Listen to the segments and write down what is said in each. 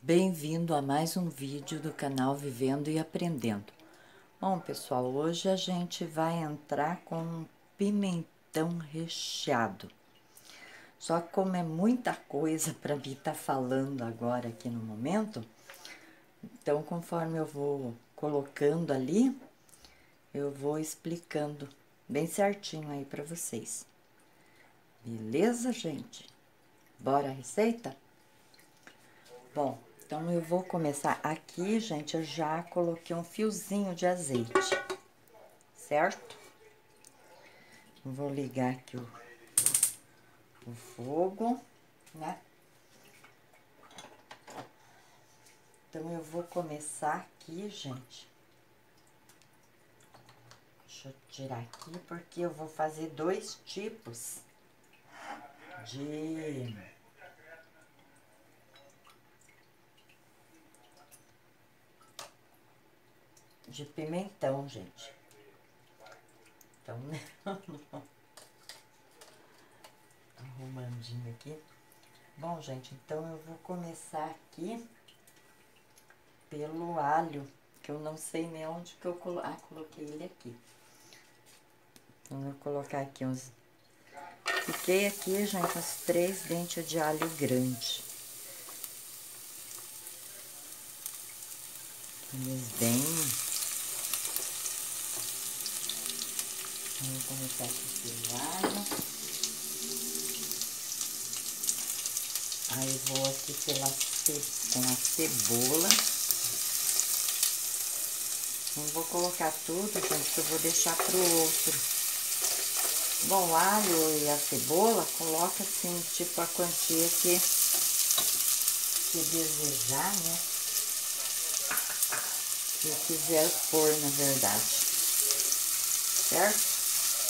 Bem-vindo a mais um vídeo do canal Vivendo e Aprendendo. Bom, pessoal, hoje a gente vai entrar com um pimentão recheado. Só que como é muita coisa para mim estar falando agora aqui no momento, então conforme eu vou colocando ali, eu vou explicando bem certinho aí para vocês. Beleza, gente? Bora a receita? Bom, então eu vou começar aqui, gente, eu já coloquei um fiozinho de azeite, certo? Vou ligar aqui o fogo, né? Então eu vou começar aqui, gente. Deixa eu tirar aqui, porque eu vou fazer dois tipos de pimentão, gente. Então, né? Arrumandinho aqui. Bom, gente, então eu vou começar aqui pelo alho, que eu não sei nem onde que eu coloquei. Ah, coloquei ele aqui. Então, eu vou colocar aqui uns... Piquei aqui, gente, uns 3 dentes de alho grande. Eles bem... Vamos começar aqui pelo alho. Aí vou aqui com a cebola. Não vou colocar tudo, gente, que eu vou deixar pro outro. Bom, o alho e a cebola, coloca assim, tipo a quantia que desejar, né? Que quiser pôr, na verdade. Certo?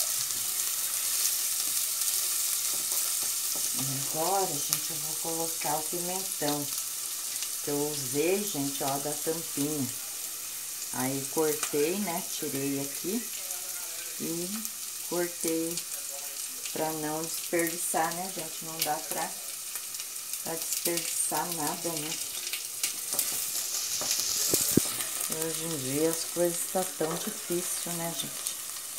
Agora, gente, eu vou colocar o pimentão. Que eu usei, gente, ó, da tampinha. Aí, cortei, né? Tirei aqui. E cortei pra não desperdiçar, né, gente? Não dá pra desperdiçar nada, né? Hoje em dia as coisas tá tão difícil, né, gente?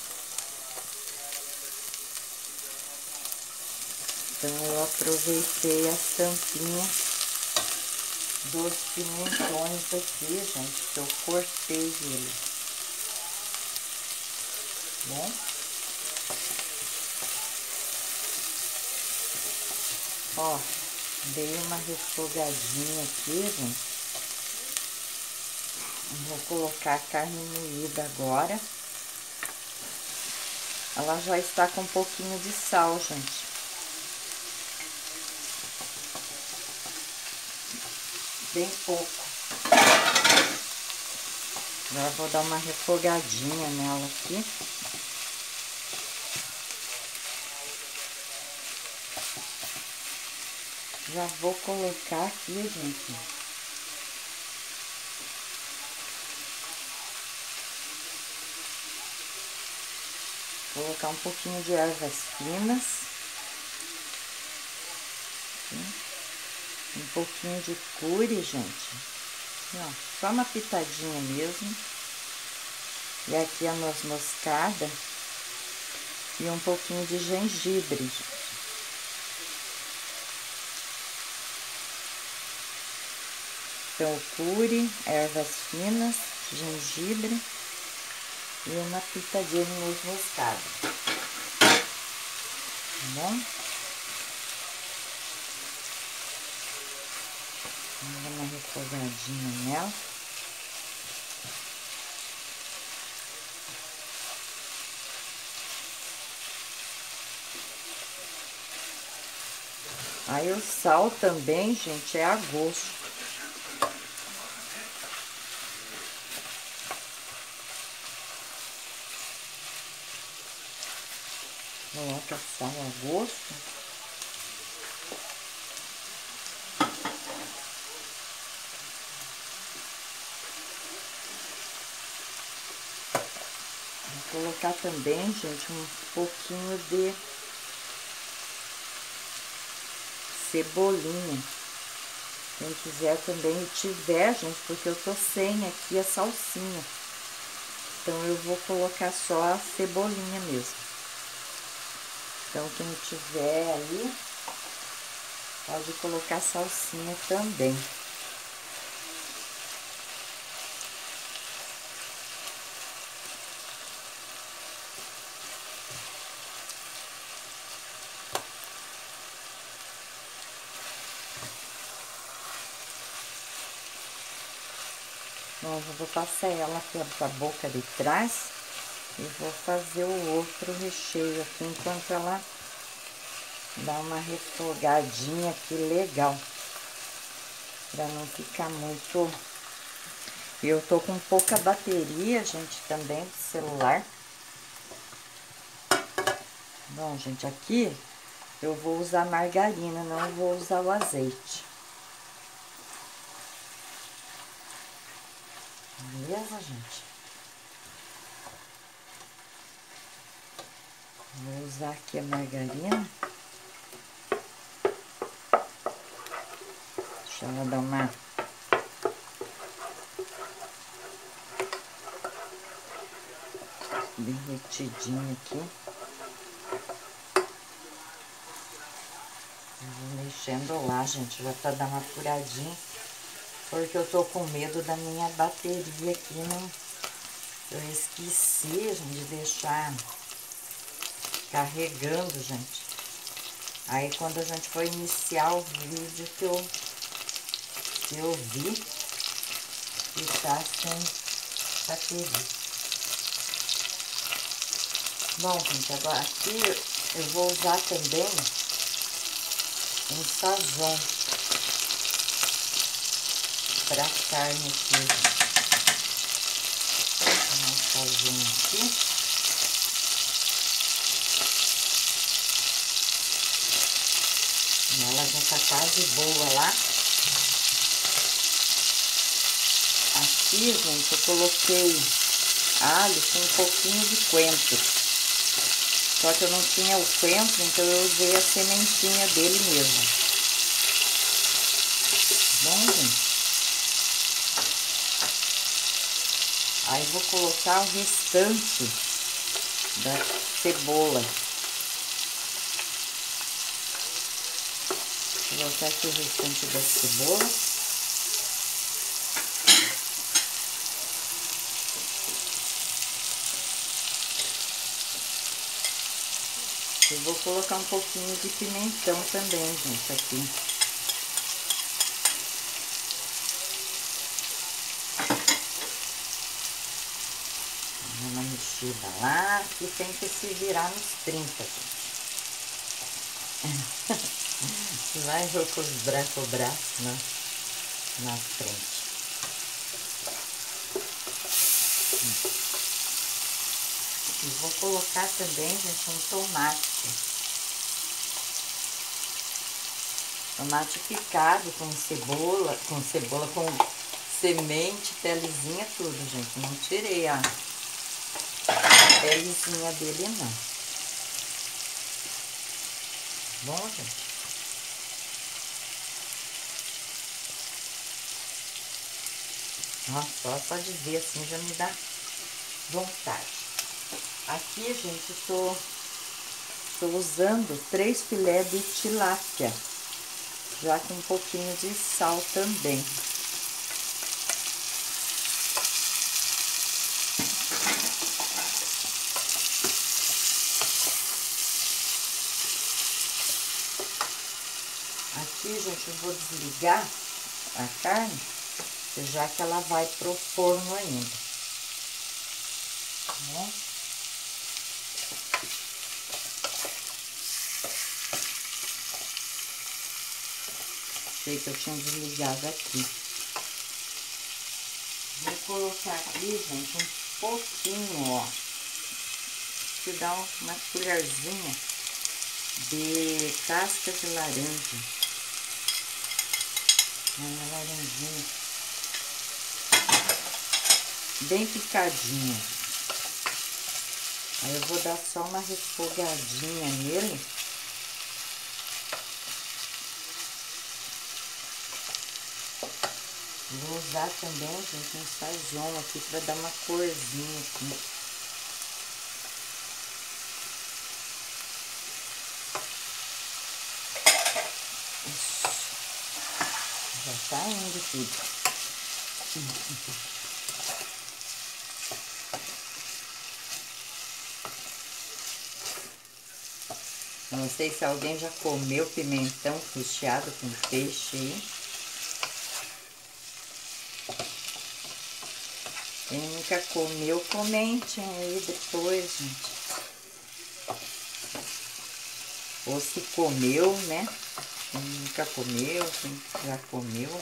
Então, eu aproveitei as tampinhas dos pimentões aqui, gente, que eu cortei ele. Bom? Ó, dei uma refogadinha aqui, gente. Vou colocar a carne moída agora. Ela já está com um pouquinho de sal, gente. Bem pouco. Agora vou dar uma refogadinha nela aqui. Já vou colocar aqui, gente. Colocar um pouquinho de ervas finas. Um pouquinho de curry, gente. Ó, só uma pitadinha mesmo. E aqui a noz moscada. E um pouquinho de gengibre, gente. Então, o curry, ervas finas, gengibre e uma pitadinha de noz moscada. Tá bom? Vamos dar uma refogadinha nela. Aí o sal também, gente, é a gosto. Coloca sal a gosto. Vou colocar também, gente, um pouquinho de cebolinha. Quem quiser também e tiver, gente, porque eu tô sem aqui a salsinha. Então, eu vou colocar só a cebolinha mesmo. Então, quem tiver aí, pode colocar salsinha também. Bom, eu vou passar ela pela boca de trás e vou fazer o outro recheio aqui enquanto ela dá uma refogadinha aqui legal. Pra não ficar muito... Eu tô com pouca bateria, gente, também do celular. Bom, gente, aqui eu vou usar margarina, não vou usar o azeite. Beleza, gente? Vou usar aqui a margarina. Deixa ela dar uma... derretidinha aqui. Eu vou mexendo lá, gente, já pra dar uma furadinha. Porque eu tô com medo da minha bateria aqui, não... Eu esqueci, gente, de deixar carregando, gente. Aí, quando a gente for iniciar o vídeo, que eu vi que tá sem bateria. Bom, gente, agora aqui eu vou usar também um sazon pra carne aqui. Um sazon aqui. Ela já tá quase boa lá. Aqui, gente, eu coloquei alho com um pouquinho de coentro. Só que eu não tinha o coentro, então eu usei a sementinha dele mesmo. Bom, gente. Aí vou colocar o restante da cebola. Vou colocar aqui o restante da cebola. Eu vou colocar um pouquinho de pimentão também, gente, aqui. Uma mexida lá, que tem que se virar nos 30, gente. Vai vou cobrar com o braço na frente. E vou colocar também, gente, um tomate. Tomate picado com cebola, com semente, pelezinha, tudo, gente. Não tirei a pelezinha dele, não. Bom, gente. Nossa, só de ver assim já me dá vontade. Aqui, gente, tô usando 3 filés de tilápia, já com um pouquinho de sal também. Aqui, gente, eu vou desligar a carne, já que ela vai pro forno ainda. Tá bom? Achei que eu tinha desligado aqui. Vou colocar aqui, gente, um pouquinho, ó. Que dá uma colherzinha de casca de laranja. Uma laranjinha. Bem picadinha. Aí eu vou dar só uma refogadinha nele. Vou usar também, gente, um sazon aqui para dar uma corzinha aqui. Isso. Já tá indo tudo. Não sei se alguém já comeu pimentão recheado com peixe aí. Quem nunca comeu, comentem aí depois, gente. Ou se comeu, né? Quem nunca comeu, quem já comeu.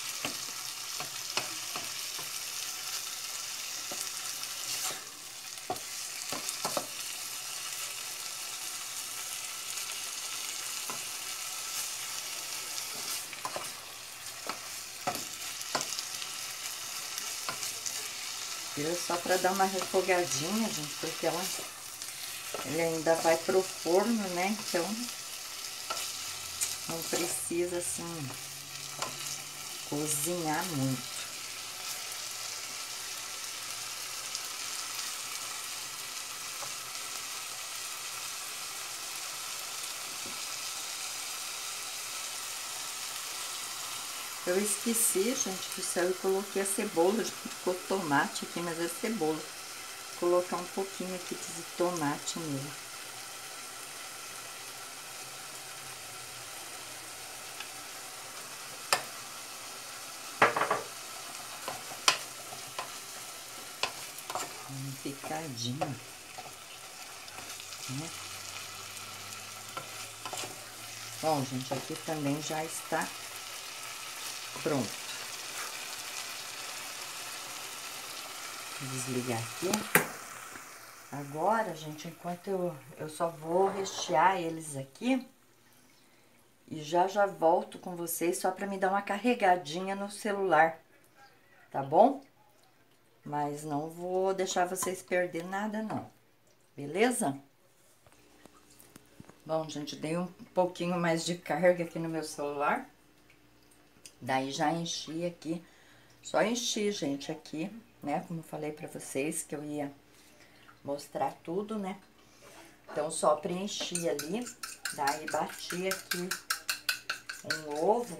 Só para dar uma refogadinha, gente, porque ele ainda vai pro forno, né? Então, não precisa, assim, cozinhar muito. Eu esqueci, gente, do céu, eu coloquei a cebola, já ficou tomate aqui, mas é cebola. Vou colocar um pouquinho aqui de tomate nele. Um picadinho, né? Bom, gente, aqui também já está pronto. Vou desligar aqui. Agora, gente, enquanto eu só vou rechear eles aqui. E já volto com vocês só para me dar uma carregadinha no celular, tá bom? Mas não vou deixar vocês perder nada, não. Beleza? Bom, gente, dei um pouquinho mais de carga aqui no meu celular. Daí já enchi aqui. Só enchi, gente, aqui, né? Como eu falei pra vocês que eu ia mostrar tudo, né? Então, só preenchi ali. Daí, bati aqui um ovo.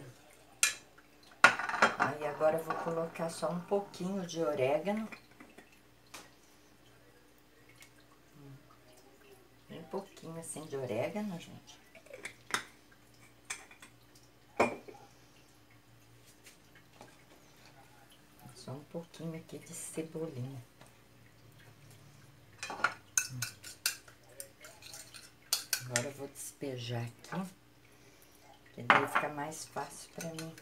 Aí, agora eu vou colocar só um pouquinho de orégano. Um pouquinho assim de orégano, gente. Só um pouquinho aqui de cebolinha. Agora eu vou despejar aqui, que daí fica mais fácil pra mim.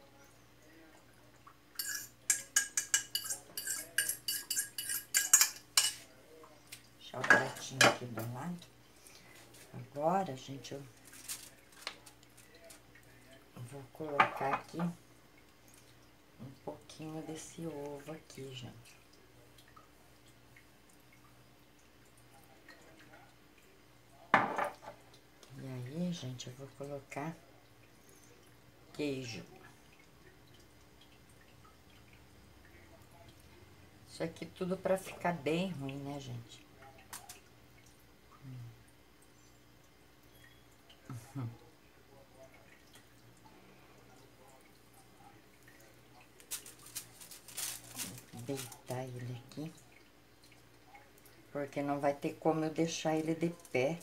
Deixar o pratinho aqui do lado. Agora, gente, eu vou colocar aqui um pouquinho desse ovo aqui, gente. E aí, gente, eu vou colocar queijo. Isso aqui tudo pra ficar bem ruim, né, gente? Vou deitar ele aqui. Porque não vai ter como eu deixar ele de pé.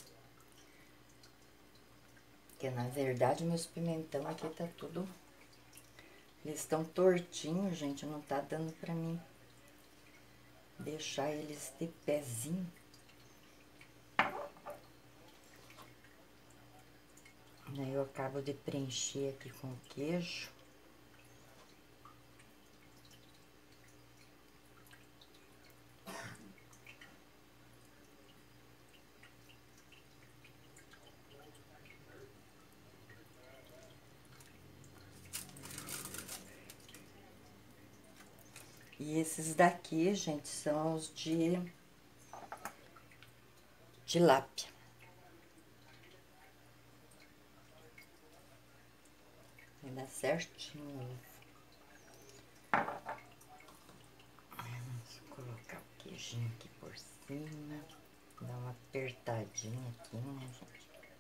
Porque, na verdade, meus pimentão aqui tá tudo... Eles estão tortinhos, gente. Não tá dando pra mim deixar eles de pezinho. Aí eu acabo de preencher aqui com o queijo. E esses daqui, gente, são os de tilápia. Vai dar certinho. queijinho aqui por cima. Dá uma apertadinha aqui, né, gente?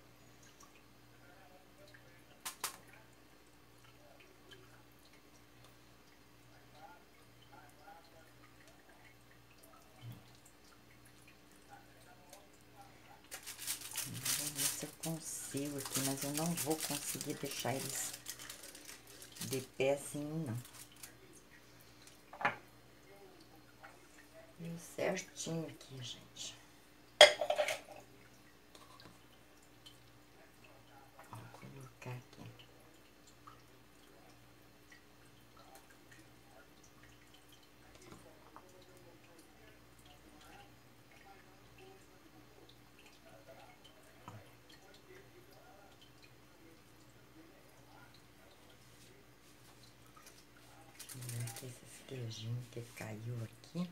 Vou ver se eu consigo aqui, mas eu não vou conseguir deixar eles de pé assim, não. Deu certinho aqui, gente. Vou colocar aqui. Esses queijinhos que caiu aqui.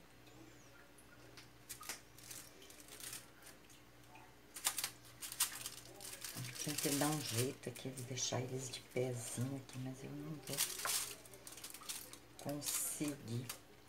Tinha que dar um jeito aqui de deixar eles de pezinho aqui, mas eu não vou conseguir.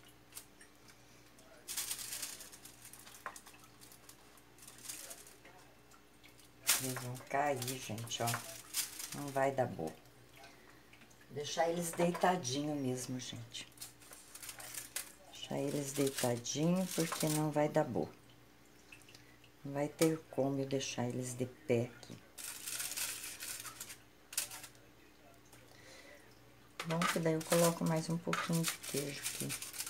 Eles vão cair, gente, ó. Não vai dar boa. Deixar eles deitadinho mesmo, gente. Deixar eles deitadinho, porque não vai dar boa. Não vai ter como eu deixar eles de pé aqui. Bom, que daí eu coloco mais um pouquinho de queijo aqui.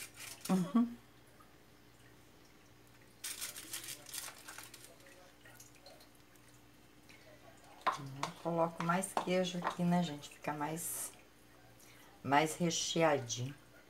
Coloco mais queijo aqui, né, gente? Fica mais recheadinho.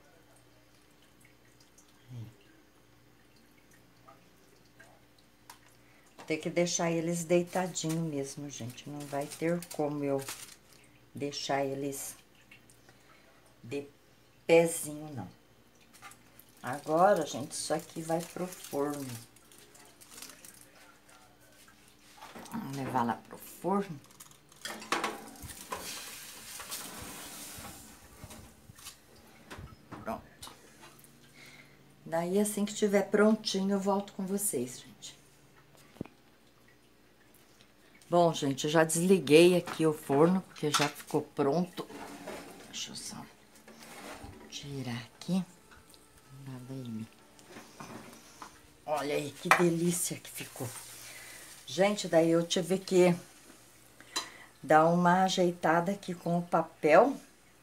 Tem que deixar eles deitadinho mesmo, gente. Não vai ter como eu deixar eles de pezinho, não. Agora, gente, isso aqui vai pro forno. Vamos levar lá pro forno. Pronto. Daí, assim que estiver prontinho, eu volto com vocês, gente. Bom, gente, eu já desliguei aqui o forno, porque já ficou pronto. Deixa eu só tirar aqui. Olha aí que delícia que ficou. Gente, daí eu tive que dar uma ajeitada aqui com o papel,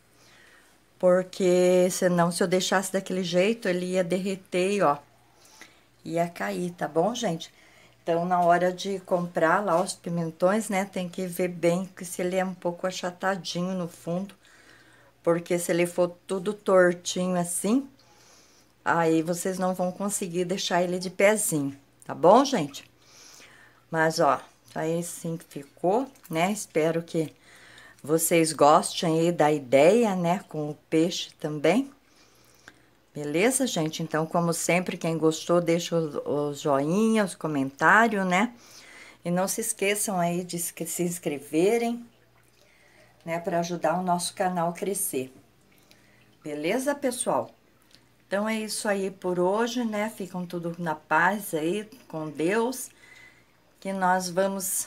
porque senão se eu deixasse daquele jeito, ele ia derreter e ó, ia cair, tá bom, gente? Então, na hora de comprar lá os pimentões, né, tem que ver bem que se ele é um pouco achatadinho no fundo, porque se ele for tudo tortinho assim, aí vocês não vão conseguir deixar ele de pezinho, tá bom, gente? Mas, ó, aí sim que ficou, né? Espero que vocês gostem aí da ideia, né? Com o peixe também. Beleza, gente? Então, como sempre, quem gostou, deixa o joinha, os comentários, né? E não se esqueçam aí de se inscreverem, né? Para ajudar o nosso canal a crescer. Beleza, pessoal? Então, é isso aí por hoje, né? Ficam tudo na paz aí, com Deus, que nós vamos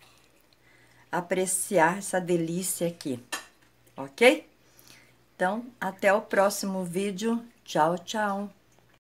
apreciar essa delícia aqui, ok? Então, até o próximo vídeo. Tchau, tchau!